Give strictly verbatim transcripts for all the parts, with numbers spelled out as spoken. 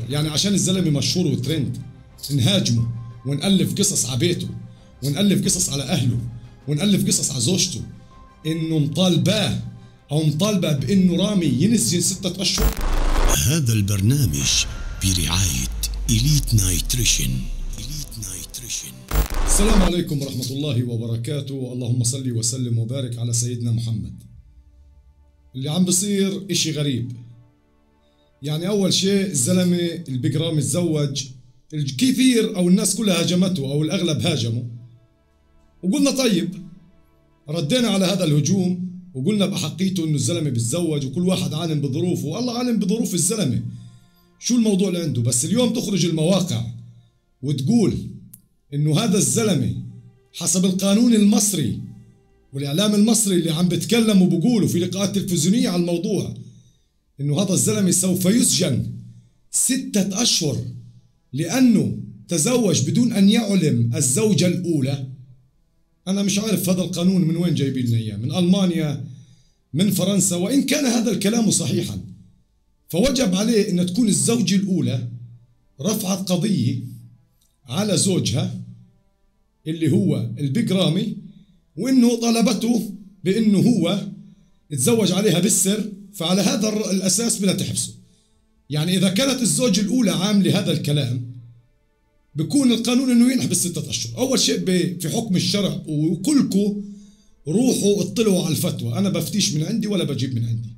يعني عشان الزلمه مشهور وترند نهاجمه ونألف قصص على بيته ونألف قصص على اهله ونألف قصص على زوجته انه مطالباه او مطالبه بانه رامي ينسجن ستة اشهر. هذا البرنامج برعاية إليت نايتريشن. إليت نايتريشن. السلام عليكم ورحمة الله وبركاته، اللهم صل وسلم وبارك على سيدنا محمد. اللي عم بصير اشي غريب. يعني اول شيء الزلمة البيج رامي تزوج، الكثير او الناس كلها هاجمته او الاغلب هاجموا، وقلنا طيب ردينا على هذا الهجوم وقلنا بأحقيته انه الزلمة بيتزوج وكل واحد عالم بظروفه، والله عالم بظروف الزلمة شو الموضوع اللي عنده. بس اليوم تخرج المواقع وتقول انه هذا الزلمة حسب القانون المصري والاعلام المصري اللي عم بتكلم وبقولوا في لقاءات تلفزيونية على الموضوع انه هذا الزلمة سوف يسجن ستة اشهر لانه تزوج بدون ان يعلم الزوجة الاولى. أنا مش عارف هذا القانون من وين جايبين لنا إياه، من ألمانيا، من فرنسا. وإن كان هذا الكلام صحيحا فوجب عليه أن تكون الزوجة الأولى رفعت قضية على زوجها اللي هو البيج رامي، وإنه طلبته بأنه هو يتزوج عليها بالسر، فعلى هذا الأساس بدها تحبسه. يعني إذا كانت الزوجة الأولى عاملة هذا الكلام بكون القانون انه ينحبس ستة اشهر. اول شيء في حكم الشرع، وكلكم روحوا اطلعوا على الفتوى، انا بفتيش من عندي ولا بجيب من عندي.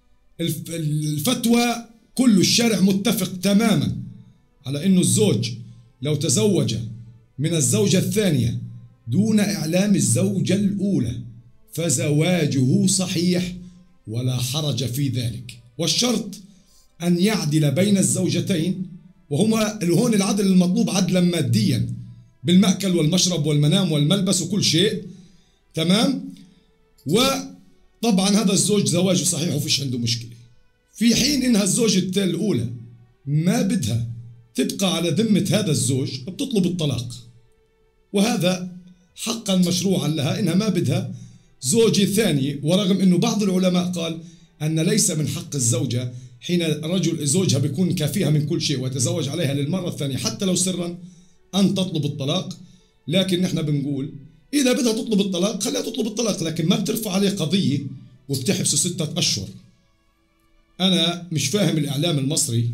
الفتوى كل الشارع متفق تماما على انه الزوج لو تزوج من الزوجة الثانية دون اعلام الزوجة الاولى فزواجه صحيح ولا حرج في ذلك، والشرط ان يعدل بين الزوجتين، وهما هون العدل المطلوب عدلا ماديا بالمأكل والمشرب والمنام والملبس وكل شيء، تمام. وطبعا هذا الزوج زواجه صحيح وفيش عنده مشكلة، في حين انها الزوجة الأولى ما بدها تبقى على ذمة هذا الزوج بتطلب الطلاق، وهذا حقا مشروعا لها انها ما بدها زوجة ثانية. ورغم انه بعض العلماء قال ان ليس من حق الزوجة حين رجل زوجها بيكون كافيها من كل شيء ويتزوج عليها للمرة الثانية حتى لو سرا أن تطلب الطلاق. لكن نحن بنقول إذا بدها تطلب الطلاق خليها تطلب الطلاق، لكن ما بترفع عليه قضية وبتحبسه ستة أشهر. أنا مش فاهم الإعلام المصري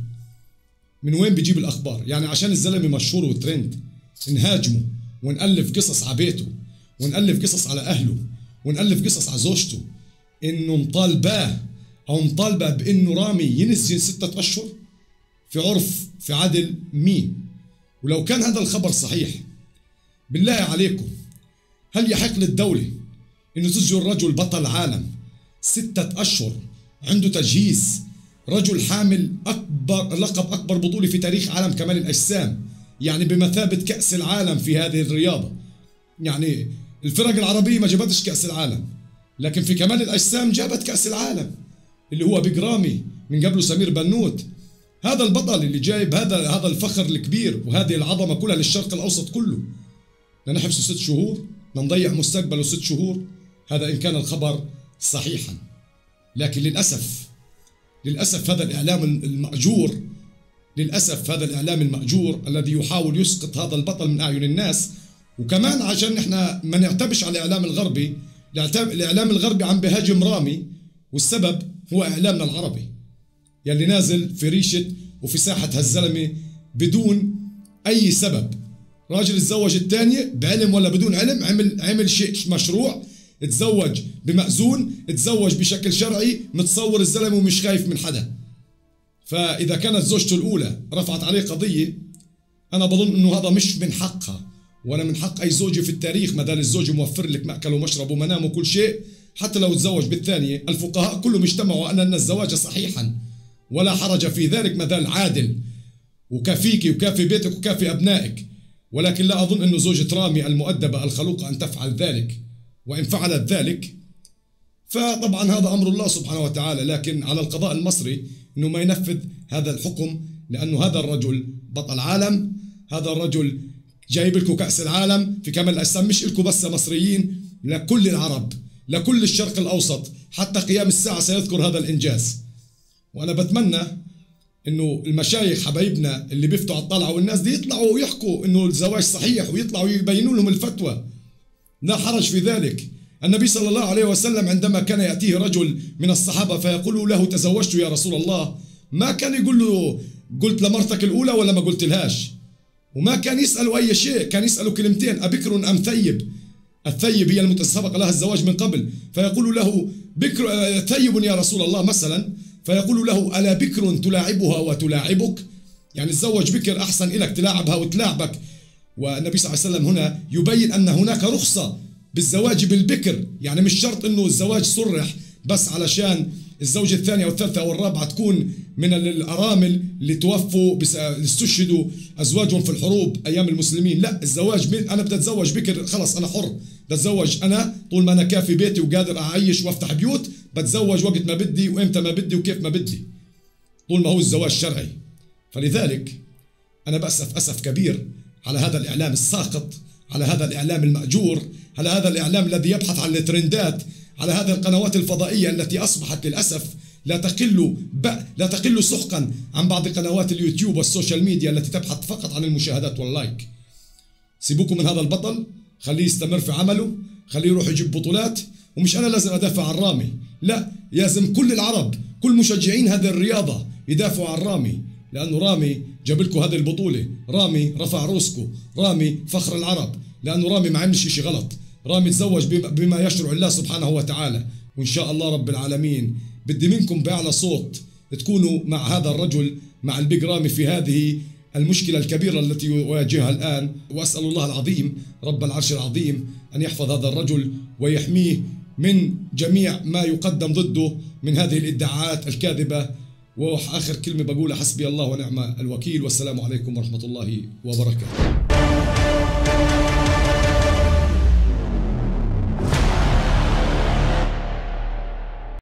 من وين بيجيب الأخبار. يعني عشان الزلمة مشهور وترند نهاجمه ونألف قصص على بيته ونألف قصص على أهله ونألف قصص على زوجته إنه مطالباه أو مطالبة بأنه رامي ينسجن ستة أشهر. في عرف في عدل مين؟ ولو كان هذا الخبر صحيح بالله عليكم هل يحق للدولة أنه تسجن رجل بطل عالم ستة أشهر عنده تجهيز، رجل حامل أكبر لقب أكبر بطولة في تاريخ عالم كمال الأجسام، يعني بمثابة كأس العالم في هذه الرياضة. يعني الفرق العربية ما جابتش كأس العالم، لكن في كمال الأجسام جابت كأس العالم اللي هو بيج رامي، من قبله سمير بنوت. هذا البطل اللي جايب هذا هذا الفخر الكبير وهذه العظمة كلها للشرق الأوسط كله، لنحبسه ست شهور، لنضيع مستقبله ست شهور. هذا إن كان الخبر صحيحا. لكن للأسف للأسف هذا الإعلام المأجور للأسف هذا الإعلام المأجور الذي يحاول يسقط هذا البطل من أعين الناس. وكمان عشان إحنا ما نعتبش على الإعلام الغربي، الإعلام الغربي عم بهاجم رامي، والسبب هو إعلامنا العربي يلي نازل في ريشة وفي ساحة هالزلمة بدون أي سبب. راجل تزوج الثانية بعلم ولا بدون علم، عمل عمل شيء مشروع، تزوج بمأذون، تزوج بشكل شرعي، متصور الزلمة ومش خايف من حدا. فإذا كانت زوجته الأولى رفعت عليه قضية، أنا بظن إنه هذا مش من حقها ولا من حق أي زوجة في التاريخ، ما دام الزوج موفر لك مأكل ومشرب ومنام وكل شيء. حتى لو تزوج بالثانية الفقهاء كلهم اجتمعوا أن الزواج صحيحا ولا حرج في ذلك، ما دام عادل وكافيك وكافي بيتك وكافي أبنائك. ولكن لا أظن أنه زوجة رامي المؤدبة الخلوقة أن تفعل ذلك، وإن فعلت ذلك فطبعا هذا أمر الله سبحانه وتعالى. لكن على القضاء المصري أنه ما ينفذ هذا الحكم، لأنه هذا الرجل بطل عالم، هذا الرجل جايب لكم كأس العالم في كمال الأجسام، مش لكم بس مصريين، لكل العرب، لكل الشرق الأوسط، حتى قيام الساعة سيذكر هذا الإنجاز. وأنا بتمنى انه المشايخ حبايبنا اللي بيفتوا على الطلعه والناس دي يطلعوا ويحكوا انه الزواج صحيح ويطلعوا يبينوا لهم الفتوى، لا حرج في ذلك. النبي صلى الله عليه وسلم عندما كان يأتيه رجل من الصحابة فيقول له تزوجت يا رسول الله، ما كان يقول له قلت لمرتك الأولى ولا ما قلت لهاش، وما كان يسأله أي شيء، كان يسأله كلمتين أبكر أم ثيب. الثيب هي المتسبق لها الزواج من قبل، فيقول له بكر ثيب يا رسول الله مثلا، فيقول له ألا بكر تلاعبها وتلاعبك، يعني تزوج بكر أحسن إلك تلاعبها وتلاعبك. والنبي صلى الله عليه وسلم هنا يبين أن هناك رخصة بالزواج بالبكر، يعني مش شرط أنه الزواج صرح بس علشان الزوجة الثانية والثالثة والرابعة تكون من الأرامل اللي توفوا استشهدوا أزواجهم في الحروب أيام المسلمين. لا، الزواج أنا بدي أتزوج بكر خلص أنا حر، بتزوج أنا طول ما أنا كافي بيتي وقادر أعيش وأفتح بيوت، بتزوج وقت ما بدي وإمتى ما بدي وكيف ما بدي، طول ما هو الزواج شرعي. فلذلك أنا بأسف أسف كبير على هذا الإعلام الساقط، على هذا الإعلام المأجور، على هذا الإعلام الذي يبحث عن الترندات، على هذه القنوات الفضائية التي أصبحت للأسف لا تقل لا تقل سحقا عن بعض قنوات اليوتيوب والسوشيال ميديا التي تبحث فقط عن المشاهدات واللايك. سيبوكم من هذا البطل، خليه يستمر في عمله، خليه يروح يجيب بطولات. ومش أنا لازم أدافع عن رامي، لا، لازم كل العرب كل مشجعين هذه الرياضة يدافعوا عن رامي، لأنه رامي جاب لكم هذه البطولة، رامي رفع روسكم، رامي فخر العرب، لأنه رامي ما عملش شيء غلط، رامي تزوج بما يشرع الله سبحانه وتعالى. وإن شاء الله رب العالمين بدي منكم بأعلى صوت تكونوا مع هذا الرجل، مع البيج رامي في هذه المشكلة الكبيرة التي يواجهها الآن. وأسأل الله العظيم رب العرش العظيم أن يحفظ هذا الرجل ويحميه من جميع ما يقدم ضده من هذه الادعاءات الكاذبة. وآخر كلمة بقولها حسبي الله ونعم الوكيل، والسلام عليكم ورحمة الله وبركاته.